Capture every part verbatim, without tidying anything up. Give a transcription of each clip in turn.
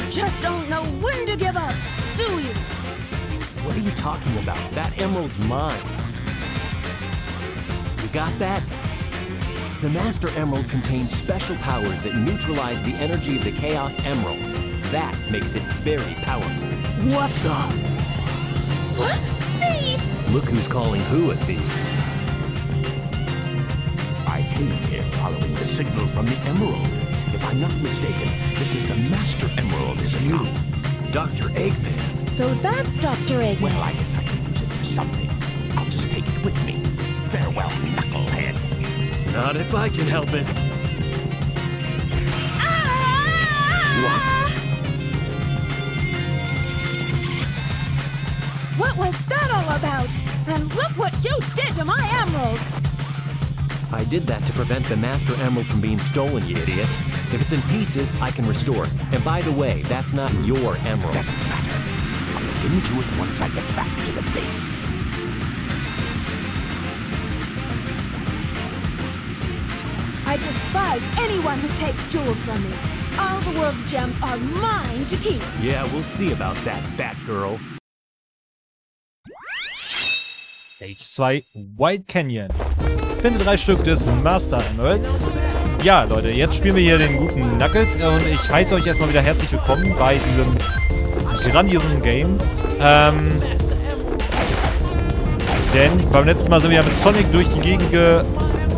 just don't know when to give up, do you? What are you talking about? That emerald's mine. You got that? The Master Emerald contains special powers that neutralize the energy of the Chaos Emeralds. That makes it very powerful. What the? What? Thief? Look who's calling who a thief. I came here following the signal from the Emerald. If I'm not mistaken, this is the Master Emerald, is it You, not? Doctor Eggman. So that's Doctor Eggman. Well, I guess I can use it for something. I'll just take it with me. Farewell, knucklehead. Not if I can help it. What? What was that all about? And look what you did to my emerald! I did that to prevent the Master Emerald from being stolen, you idiot. If it's in pieces, I can restore it. And by the way, that's not your emerald. Doesn't matter. I'll look into it once I get back to the base. I despise anyone who takes jewels from me. All the world's gems are mine to keep. Yeah, we'll see about that, Batgirl. Stage zwei, White Canyon. Finde drei Stück des Master Emeralds. Ja, Leute, jetzt spielen wir hier den guten Knuckles und ich heiße euch erstmal wieder herzlich willkommen bei diesem grandiosen Game. Ähm, denn beim letzten Mal sind wir ja mit Sonic durch die Gegend gerannt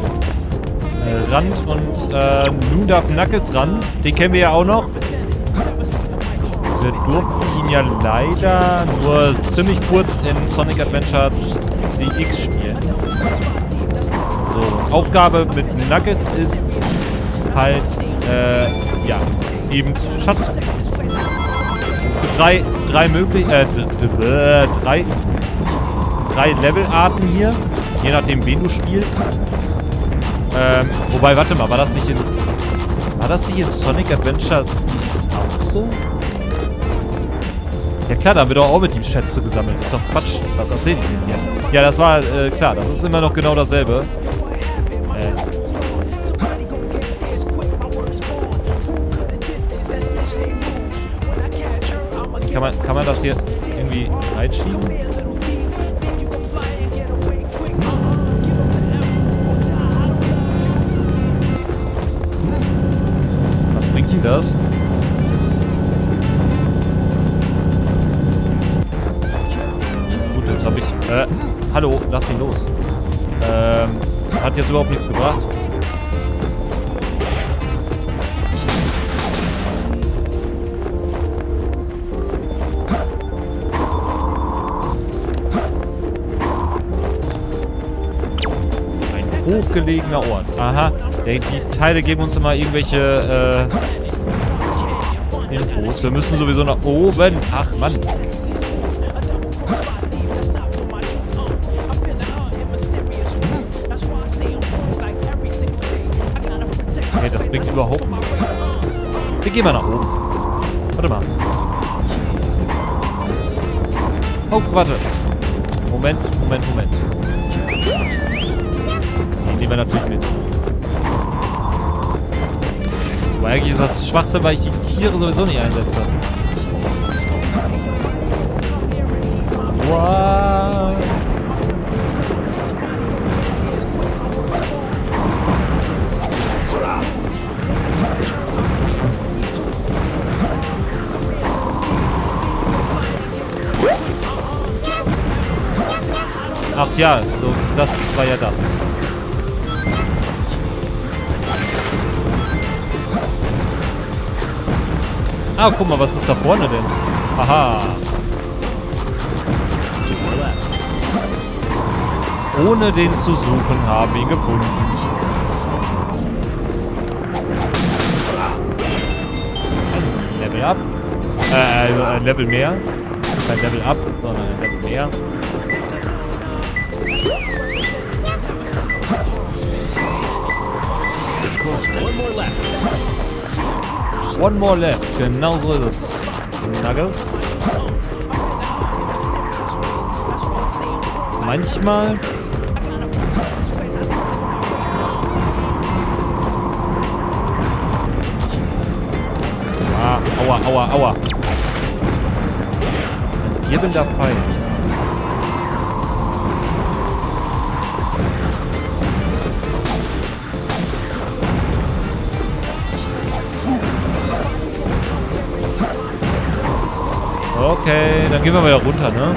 und äh, nun darf Knuckles ran. Den kennen wir ja auch noch. Wir durften ihn ja leider nur ziemlich kurz in Sonic Adventure C X spielen. So, Aufgabe mit Knuckles ist halt, äh, ja, eben Schatz. Für drei, drei möglich, äh, drei, drei Levelarten hier, je nachdem wen du spielst. Ähm, wobei, warte mal, war das nicht in, war das nicht in Sonic Adventure D X auch so? Ja klar, da haben wir doch auch mit ihm Schätze gesammelt. Das ist doch Quatsch. Was erzähl ich denn hier? Ja, das war, äh, klar, das ist immer noch genau dasselbe. Äh. Kann man, kann man das hier irgendwie reinschieben? Was bringt ihm das? Jetzt habe ich... Äh, hallo, lass ihn los. Ähm, hat jetzt überhaupt nichts gebracht. Ein hochgelegener Ort. Aha, die Teile geben uns immer irgendwelche äh, Infos. Wir müssen sowieso nach oben. Ach, Mann. Das bringt überhaupt nichts. Wir gehen mal nach oben. Warte mal. Oh, warte. Moment, Moment, Moment. Den nehmen wir natürlich mit. Aber eigentlich ist das Schwachsinn, weil ich die Tiere sowieso nicht einsetze. Wow. Ach ja, so, das war ja das. Ah, guck mal, was ist da vorne denn? Aha. Ohne den zu suchen, haben wir ihn gefunden. Ein Level up. Äh, ein Level mehr. Kein Level up, sondern ein Level mehr. One more left. One more left. Genau so ist es. Knuckles. Manchmal. Ah, aua, aua, aua, aua. Ein wirbelnder Pfeil. Okay, dann gehen wir wieder runter, ne?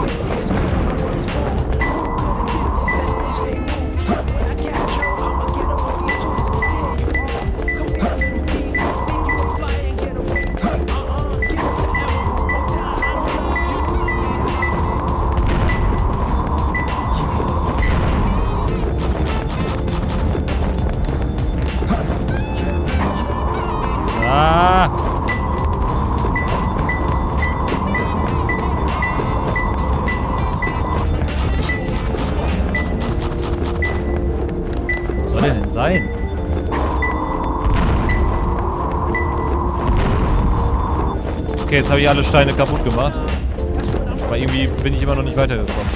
Ah! Was soll der denn sein? Okay, jetzt habe ich alle Steine kaputt gemacht. Aber irgendwie bin ich immer noch nicht weitergekommen.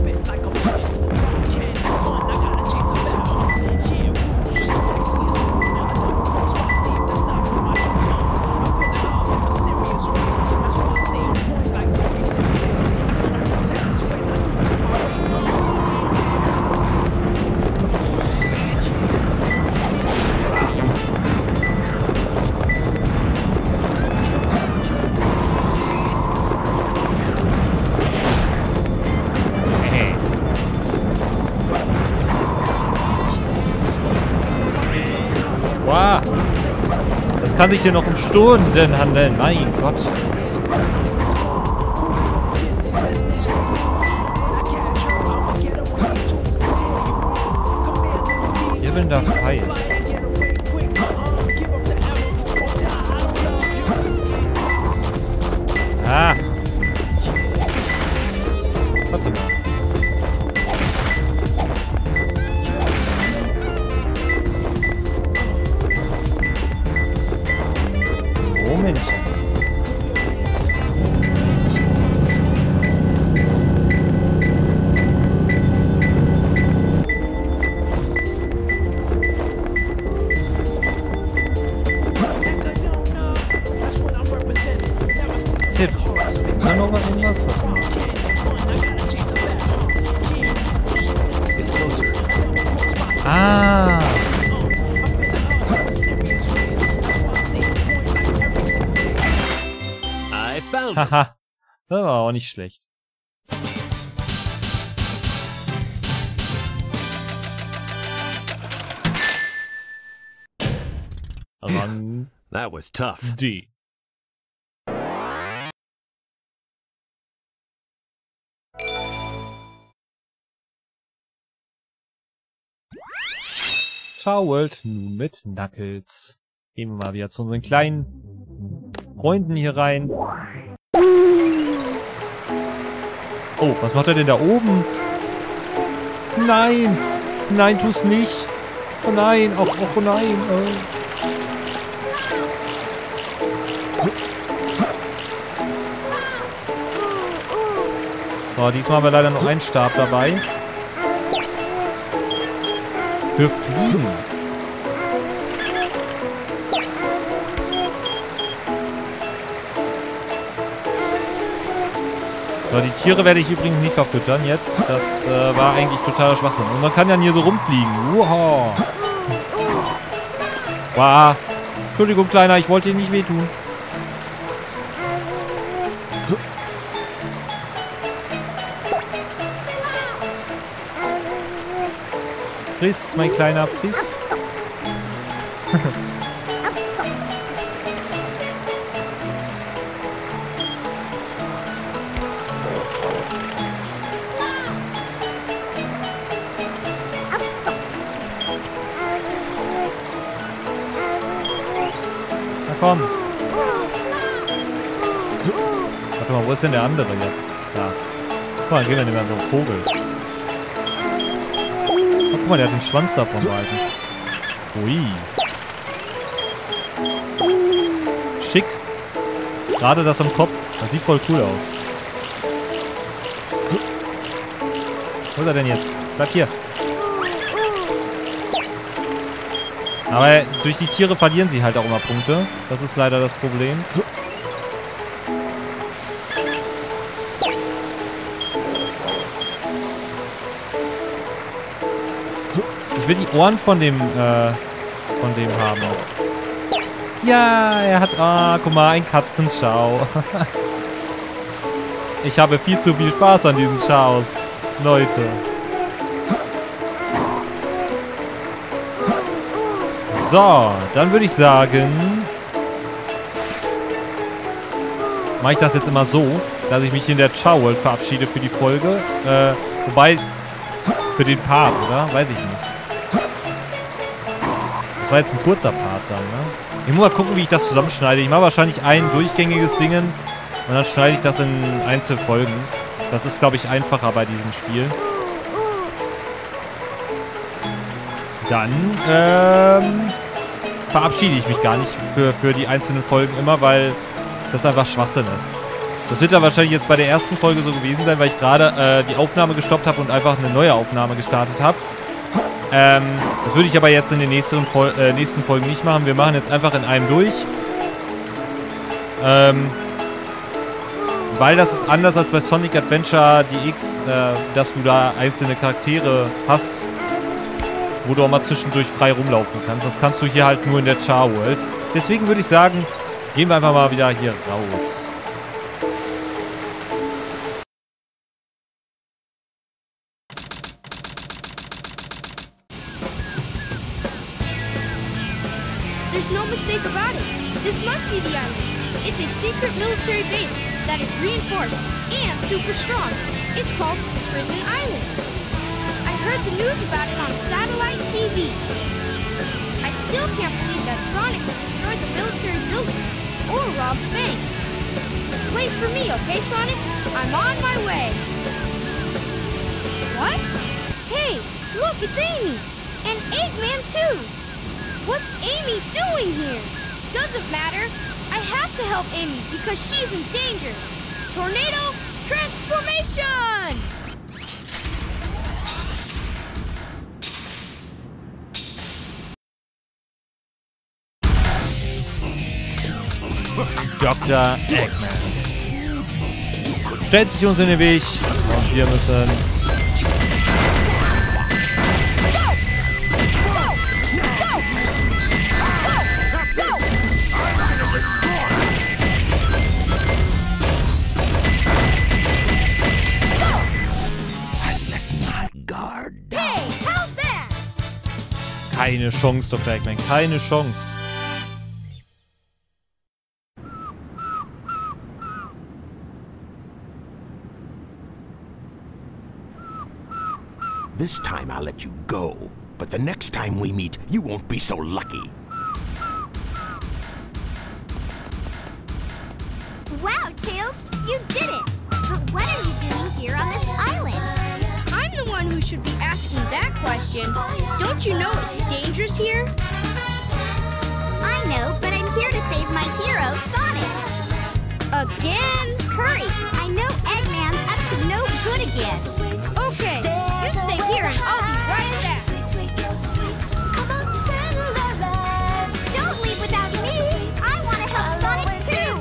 Wow. Das kann sich hier noch um Stunden handeln. Mein Gott. Wirbelnder Pfeil. Ah. Warte mal. Moment. Tipp. Kann noch was irgendwas? It's closer. Ah. I found it. Haha. Das war auch nicht schlecht. Rang That was tough. D. Ciao World, nun mit Knuckles. Gehen wir mal wieder zu unseren kleinen Freunden hier rein. Oh, was macht er denn da oben? Nein! Nein, tu's nicht! Oh nein! Oh, oh nein! Oh. So, diesmal haben wir leider noch einen Stab dabei. Für Fliegen. So, die Tiere werde ich übrigens nicht verfüttern jetzt. Das äh, war eigentlich totaler Schwachsinn. Und man kann ja hier so rumfliegen. Wow. Wow. Entschuldigung, Kleiner, ich wollte dir nicht wehtun. Friss, mein Kleiner, friss. Na komm. Warte mal, wo ist denn der andere jetzt? Da. Guck mal, dann gehen wir nehmen so einen Vogel. Oh, guck mal, der hat den Schwanz davon behalten. Ui. Schick. Gerade das am Kopf. Das sieht voll cool aus. Wo ist er denn jetzt? Bleib hier. Aber durch die Tiere verlieren sie halt auch immer Punkte. Das ist leider das Problem. Ich will die Ohren von dem, äh, von dem haben. Ja, er hat, ah, guck mal, ein Katzenschau. Ich habe viel zu viel Spaß an diesen Schaus, Leute. So, dann würde ich sagen, mache ich das jetzt immer so, dass ich mich in der Chow World verabschiede für die Folge. Äh, wobei, für den Part, oder? Weiß ich nicht. Das war jetzt ein kurzer Part dann, ne? Ich muss mal gucken, wie ich das zusammenschneide. Ich mache wahrscheinlich ein durchgängiges Dingen und dann schneide ich das in Einzelfolgen. Das ist, glaube ich, einfacher bei diesem Spiel. Dann, ähm, verabschiede ich mich gar nicht für, für die einzelnen Folgen immer, weil das einfach Schwachsinn ist. Das wird dann wahrscheinlich jetzt bei der ersten Folge so gewesen sein, weil ich gerade äh, die Aufnahme gestoppt habe und einfach eine neue Aufnahme gestartet habe. Ähm, das würde ich aber jetzt in den nächsten, Fol äh, nächsten Folgen nicht machen. Wir machen jetzt einfach in einem durch. Ähm, weil das ist anders als bei Sonic Adventure D X, äh, dass du da einzelne Charaktere hast, wo du auch mal zwischendurch frei rumlaufen kannst. Das kannst du hier halt nur in der Chow World. Deswegen würde ich sagen, gehen wir einfach mal wieder hier raus. There's no mistake about it. This must be the island. It's a secret military base that is reinforced and super strong. It's called Prison Island. I heard the news about it on satellite T V. I still can't believe that Sonic destroyed the military building or robbed the bank. Wait for me, okay, Sonic? I'm on my way. What? Hey, look, it's Amy. And Eggman, too. What's Amy doing here? Doesn't matter. I have to help Amy because she's in danger. Tornado transformation! Doktor Eggman stellt sich uns in den Weg und wir müssen... Hey, how's that? Keine Chance, Doktor Eggman, keine Chance. This time I'll let you go, but the next time we meet, you won't be so lucky. Wow, Tails, you did it! But what are you doing here on this island? I'm the one who should be asking that question. Don't you know it's dangerous here? I know, but I'm here to save my hero, Sonic. Again? Hurry! I know Eggman's up to no good again. Okay, you stay here and I'll be right back. Don't leave without me! I want to help Sonic too!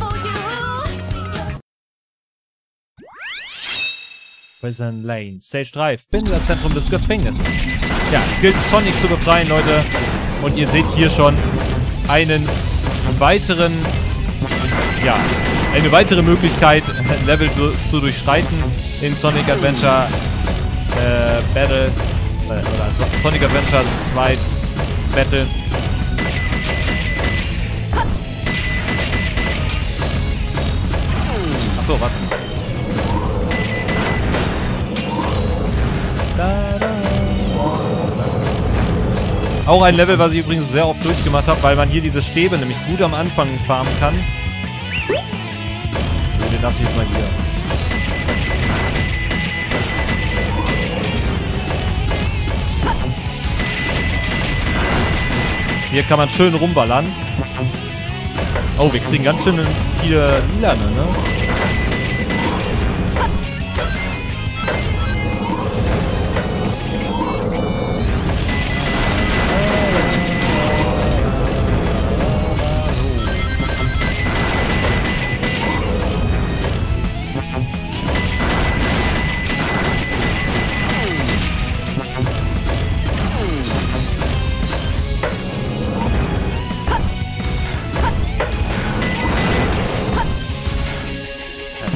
Prison Lane. Stage drei. Finde das Zentrum des Gefängnisses. Ja, es gilt, Sonic zu befreien, Leute. Und ihr seht hier schon einen weiteren, ja, eine weitere Möglichkeit, Level zu, zu durchschreiten in Sonic Adventure äh, Battle, äh, oder Sonic Adventure zwei Battle. Achso, warte. Auch ein Level, was ich übrigens sehr oft durchgemacht habe, weil man hier diese Stäbe nämlich gut am Anfang farmen kann. Den lasse ich jetzt mal hier. Hier kann man schön rumballern. Oh, wir kriegen ganz schön viele Lilane, ne?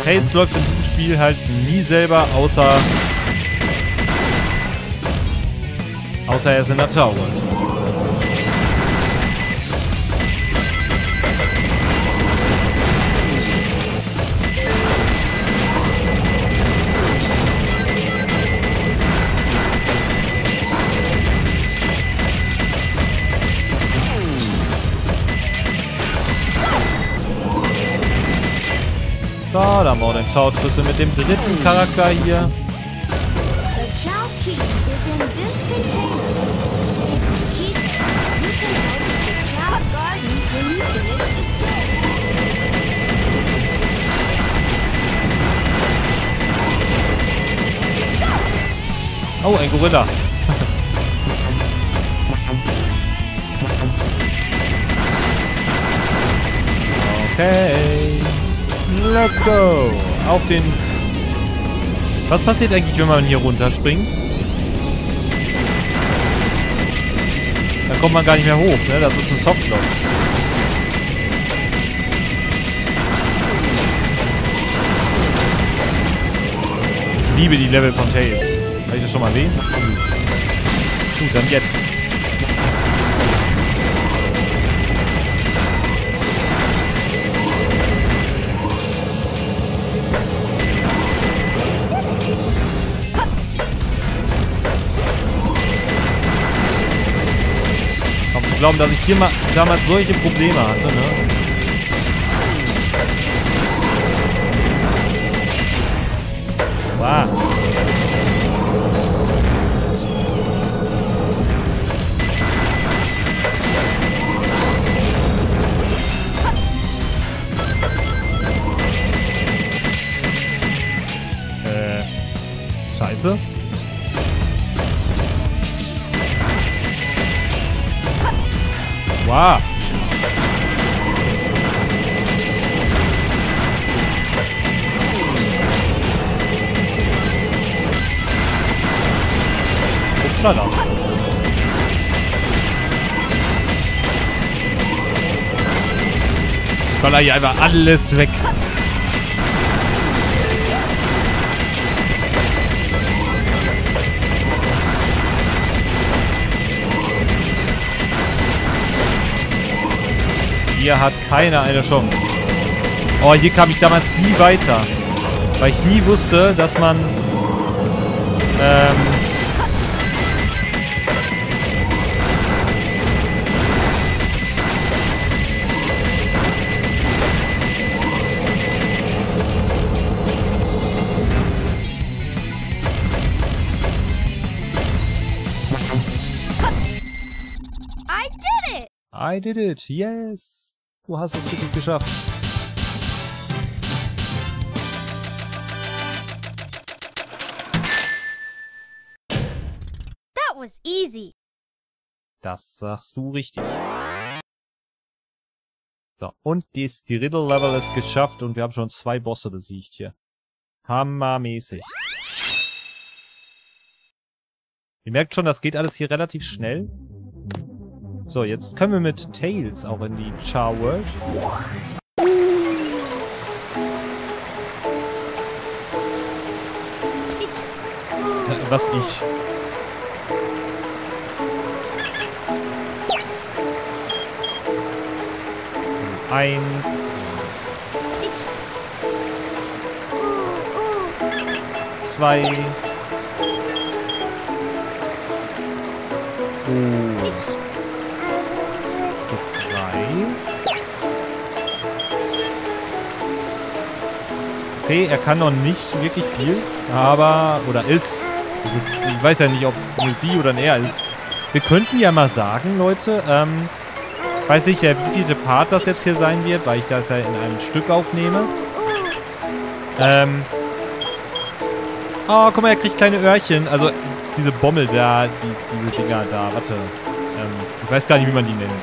Tails läuft in diesem Spiel halt nie selber, außer... Außer er ist in der Tower. So, da haben wir auch den Schauschlüssel mit dem dritten Charakter hier. The Chao key is in this container. Keep it. You can open the Chao garden when you finish the stage. Oh, ein Gorilla. Okay. Let's go. Auf den... Was passiert eigentlich, wenn man hier runterspringt? Da kommt man gar nicht mehr hoch, ne? Das ist ein Softlock. Ich liebe die Level von Tails. Habe ich das schon mal erwähnt? Gut, dann jetzt. Kaum zu glauben, dass ich hier mal damals solche Probleme hatte, ne? Wow. Scheiße. Wow. Upsala. Ich baller hier einfach alles weg. Hier hat keiner eine Chance. Oh, hier kam ich damals nie weiter. Weil ich nie wusste, dass man... Ähm... I did it! I did it, yes. Du hast es wirklich geschafft. That was easy. Das sagst du richtig. So, und dies, die Riddle-Level ist geschafft und wir haben schon zwei Bosse besiegt hier. Hammermäßig. Ihr merkt schon, das geht alles hier relativ schnell. So, jetzt können wir mit Tails auch in die Chao World. Ich. Äh, was ich? Eins. Ich. Zwei. Und drei. Okay, er kann noch nicht wirklich viel, aber, oder ist, es ist ich weiß ja nicht, ob es eine sie oder ein er ist. Wir könnten ja mal sagen, Leute, ähm, weiß ich ja, wie viele Part das jetzt hier sein wird, weil ich das ja in einem Stück aufnehme. Ähm, oh, guck mal, er kriegt kleine Öhrchen, also diese Bommel da, die, diese Dinger da, warte. Ähm, ich weiß gar nicht, wie man die nennt.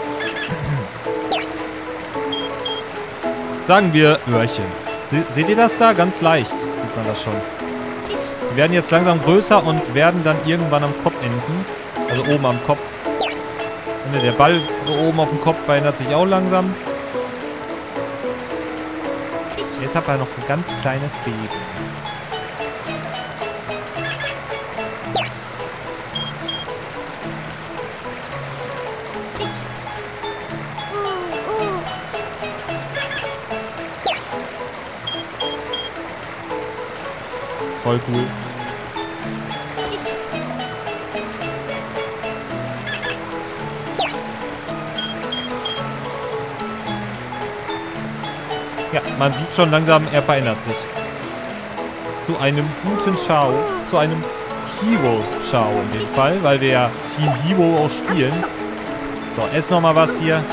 Sagen wir Öhrchen. Se seht ihr das da? Ganz leicht sieht man das schon. Die werden jetzt langsam größer und werden dann irgendwann am Kopf enden. Also oben am Kopf. Und der Ball oben auf dem Kopf verändert sich auch langsam. Es ist aber noch ein ganz kleines Baby. Voll cool. Ja, man sieht schon langsam, er verändert sich. Zu einem guten Chao, zu einem Hero Chao in dem Fall, weil wir ja Team Hero auch spielen. So, ess nochmal was hier.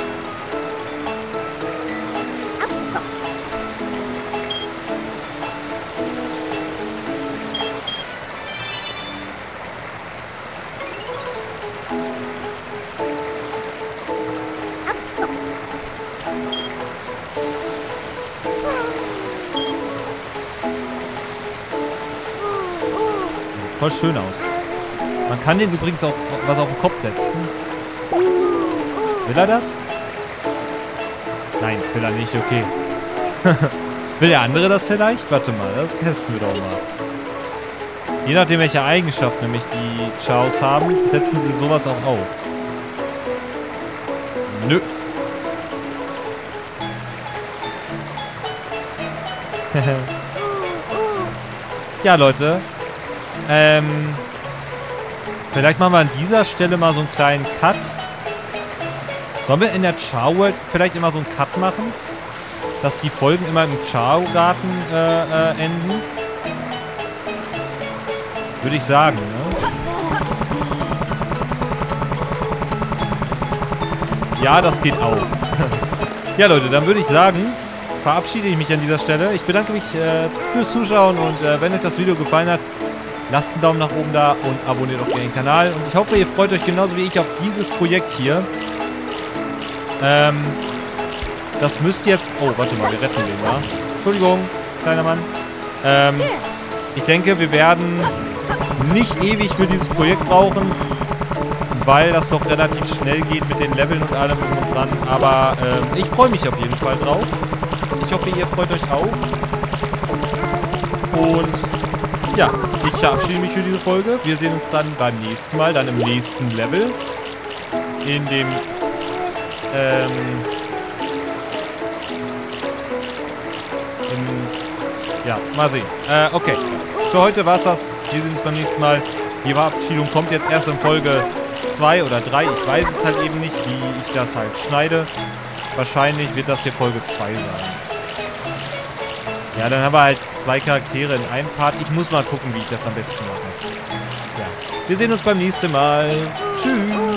Voll schön aus. Man kann den übrigens auch was auf den Kopf setzen. Will er das? Nein, will er nicht, okay. Will der andere das vielleicht? Warte mal, das testen wir doch mal. Je nachdem, welche Eigenschaften nämlich die Chaos haben, setzen sie sowas auch auf. Nö. Ja, Leute. Ähm, vielleicht machen wir an dieser Stelle mal so einen kleinen Cut. Sollen wir in der Chao World vielleicht immer so einen Cut machen? Dass die Folgen immer im Chao Garten äh, äh, enden? Würde ich sagen, ne? Ja, das geht auch. Ja, Leute, dann würde ich sagen, verabschiede ich mich an dieser Stelle. Ich bedanke mich äh, fürs Zuschauen und äh, wenn euch das Video gefallen hat, lasst einen Daumen nach oben da und abonniert auch gerne den Kanal. Und ich hoffe, ihr freut euch genauso wie ich auf dieses Projekt hier. Ähm, das müsst jetzt... Oh, warte mal, wir retten den, ja? Entschuldigung, kleiner Mann. Ähm, ich denke, wir werden nicht ewig für dieses Projekt brauchen, weil das doch relativ schnell geht mit den Leveln und allem drum und dran. Aber ähm, ich freue mich auf jeden Fall drauf. Ich hoffe, ihr freut euch auch. Und... ja, ich verabschiede mich für diese Folge. Wir sehen uns dann beim nächsten Mal, dann im nächsten Level. In dem, ähm, im, ja, mal sehen. Äh, okay. Für heute war's das. Wir sehen uns beim nächsten Mal. Die Verabschiedung kommt jetzt erst in Folge zwei oder drei. Ich weiß es halt eben nicht, wie ich das halt schneide. Wahrscheinlich wird das hier Folge zwei sein. Ja, dann haben wir halt zwei Charaktere in einem Part. Ich muss mal gucken, wie ich das am besten mache. Ja. Wir sehen uns beim nächsten Mal. Tschüss.